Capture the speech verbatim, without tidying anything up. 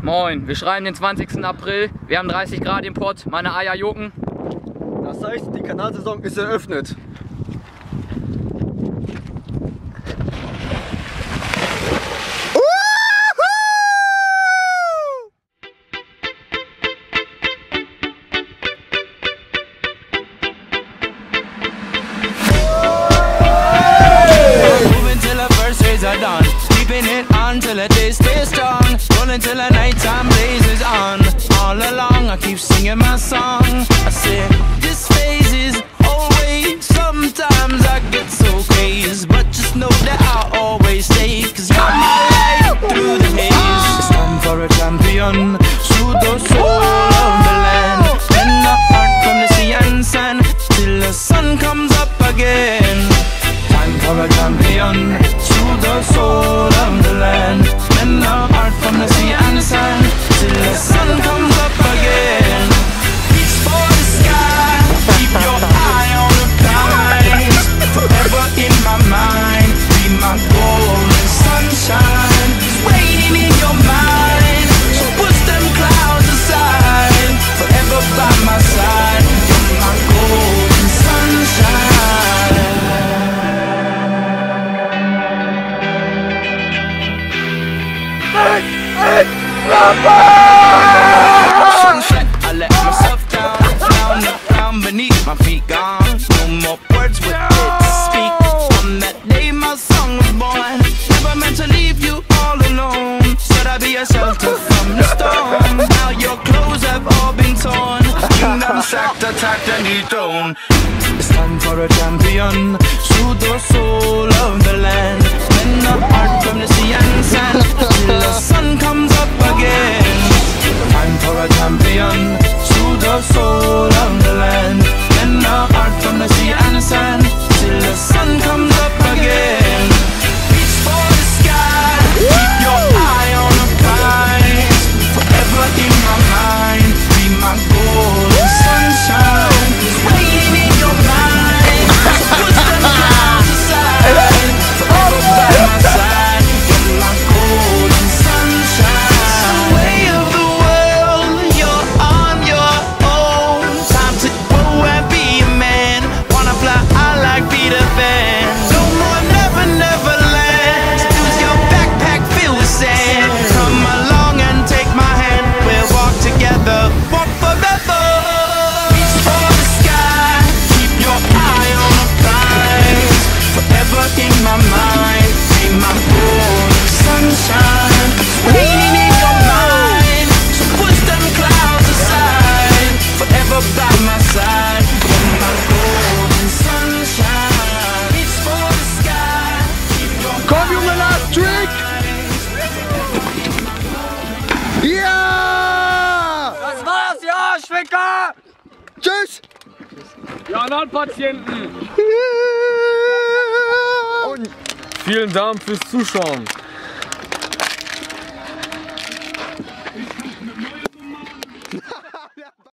Moin, wir schreiben den zwanzigsten April, wir haben dreißig Grad im Pott, meine Eier jucken. Das heißt, die Kanal Saison ist eröffnet. Done. Keeping it on till the day stays strong. Rolling till the nighttime blazes on. All along I keep singing my song. I say this phase is always. Sometimes I get so crazy, but just know that I'll always stay. Cause you're my light through the haze. It's time for a champion. Through the soul of the land. Bend the heart from the sea and sand till the sun comes up again. Time for a champion. The soul of the land, and the heart from the sea and the sand, till the sun comes up again. Reach for the sky, keep your eye on the prize. Forever in my mind, be my golden sunshine. It's waiting in your mind, so push them clouds aside. Forever by my side, you're my golden sunshine. I let myself down, down, down beneath my feet gone. No more words with it to speak. On that day my song was born. Never meant to leave you all alone. Said I'd be a shelter from the storm. Now your clothes have all been torn. Kingdom sacked, attacked and dethroned. It's time for a champion. Through the soul of the land. When the heart from the sea and sand, till the sun comes up again. Time for a champion. Through the soul of the land. When the heart from the sea and sand, till the sun comes up again. Reach for the sky, keep your eye on the prize. Forever in my mind, be my golden sunshine. It's waiting in your mind, so push them clouds aside. Forever by my side, you're my golden sunshine. It's the way of the world, you're on your own. Time to grow and be a man. Wanna fly high like Peter Pan. No more never, never land. Use your backpack filled with sand. Come along and take my hand. We'll walk together, walk forever. Reach for the sky, keep your eye on the prize. Forever in my mind, be my golden sunshine. It's waiting in your mind, so push them clouds aside. Forever by my side, you're my golden sunshine. Reach for the sky, keep your Komm Junge, last trick! Ja! Das war's, ja, Schwicker! Tschüss! Die Analpatienten! Und Vielen Dank fürs Zuschauen.